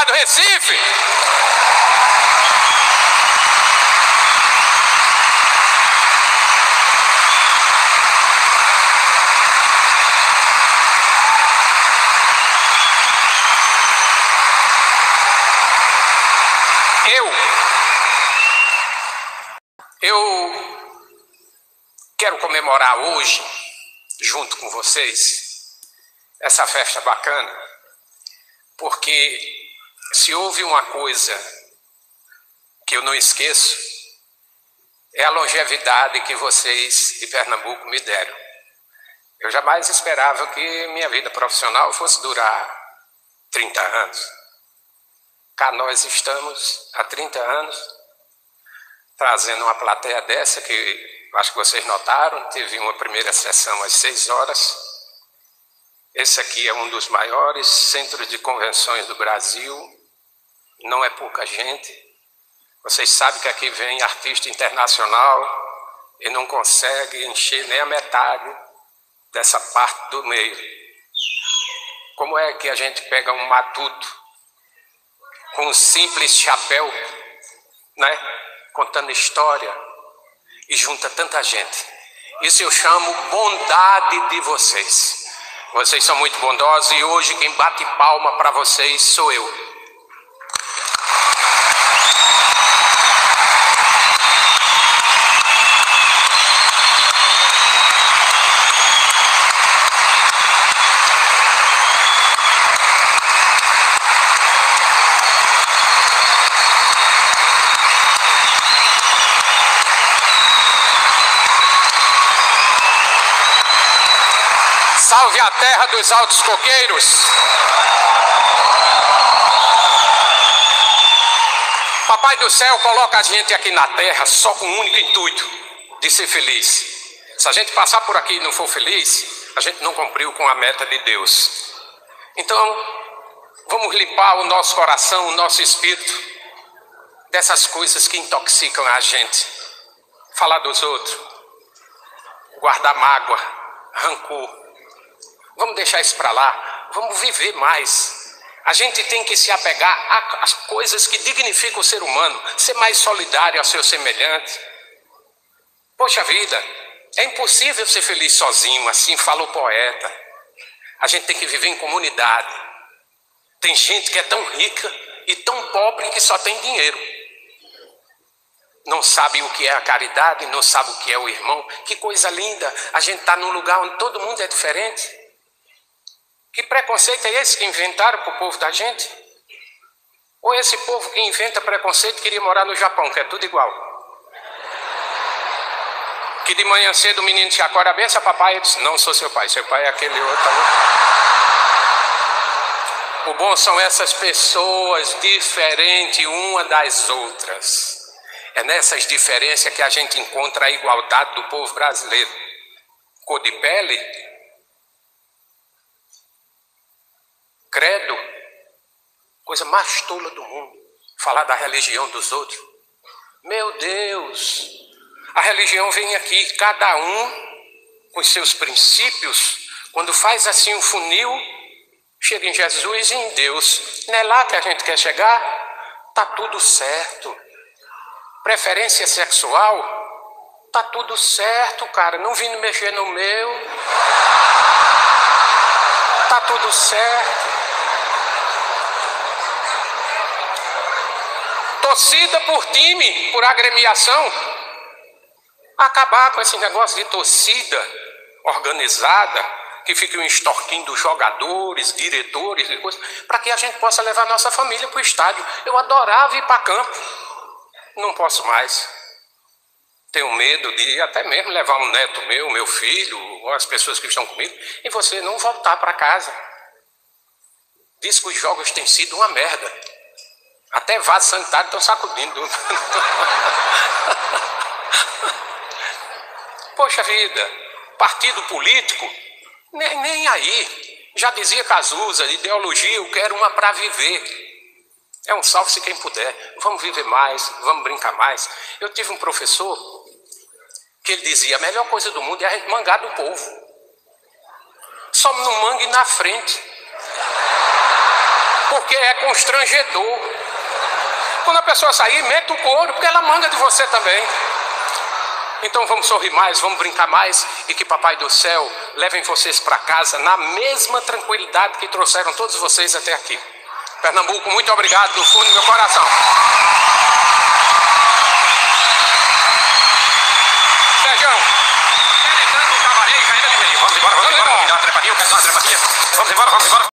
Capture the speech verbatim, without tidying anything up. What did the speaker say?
chamado Recife. Eu, eu quero comemorar hoje, junto com vocês, essa festa bacana, porque se houve uma coisa que eu não esqueço, é a longevidade que vocês de Pernambuco me deram. Eu jamais esperava que minha vida profissional fosse durar trinta anos. Cá nós estamos há trinta anos, trazendo uma plateia dessa que acho que vocês notaram, teve uma primeira sessão às seis horas. Esse aqui é um dos maiores centros de convenções do Brasil, não é pouca gente. Vocês sabem que aqui vem artista internacional e não consegue encher nem a metade dessa parte do meio. Como é que a gente pega um matuto com um simples chapéu, né, contando história, e junta tanta gente? Isso eu chamo bondade de vocês. Vocês são muito bondosos e hoje quem bate palma para vocês sou eu. Salve a terra dos altos coqueiros. Papai do céu coloca a gente aqui na terra só com um único intuito, de ser feliz. Se a gente passar por aqui e não for feliz, a gente não cumpriu com a meta de Deus. Então, vamos limpar o nosso coração, o nosso espírito, dessas coisas que intoxicam a gente. Falar dos outros, guardar mágoa, rancor. Vamos deixar isso para lá, vamos viver mais. A gente tem que se apegar às coisas que dignificam o ser humano, ser mais solidário ao seu semelhante. Poxa vida, é impossível ser feliz sozinho, assim fala o poeta. A gente tem que viver em comunidade. Tem gente que é tão rica e tão pobre que só tem dinheiro. Não sabe o que é a caridade, não sabe o que é o irmão. Que coisa linda, a gente está num lugar onde todo mundo é diferente. Que preconceito é esse que inventaram para o povo da gente? Ou esse povo que inventa preconceito queria morar no Japão, que é tudo igual? Que de manhã cedo o menino te acorda, benção, papai. Eu disse, não sou seu pai, seu pai é aquele outro. O bom são essas pessoas diferentes uma das outras. É nessas diferenças que a gente encontra a igualdade do povo brasileiro. Cor de pele, credo, coisa mais tola do mundo, falar da religião dos outros. Meu Deus, a religião vem aqui, cada um com os seus princípios, quando faz assim um funil, chega em Jesus e em Deus. Não é lá que a gente quer chegar? Tá tudo certo. Preferência sexual? Tá tudo certo, cara, não vim mexer no meu. Tá tudo certo. Torcida por time, por agremiação. Acabar com esse negócio de torcida organizada, que fica extorquindo jogadores, diretores e coisas, para que a gente possa levar nossa família para o estádio. Eu adorava ir para campo. Não posso mais. Tenho medo de até mesmo levar um neto meu, meu filho, ou as pessoas que estão comigo, e você não voltar para casa. Diz que os jogos têm sido uma merda. Até vaso sanitário estão sacudindo. Poxa vida, partido político, nem, nem aí. Já dizia Cazuza, ideologia, eu quero uma para viver. É um salve-se quem puder. Vamos viver mais, vamos brincar mais. Eu tive um professor que ele dizia, a melhor coisa do mundo é a gente mangar do povo. Só não mangue na frente. porque é constrangedor. Quando a pessoa sair, mete o couro, porque ela manda de você também. Então vamos sorrir mais, vamos brincar mais, e que Papai do Céu levem vocês para casa na mesma tranquilidade que trouxeram todos vocês até aqui. Pernambuco, muito obrigado do fundo do meu coração. Sérgio, vamos embora, vamos embora, vamos embora, vamos embora, vamos embora.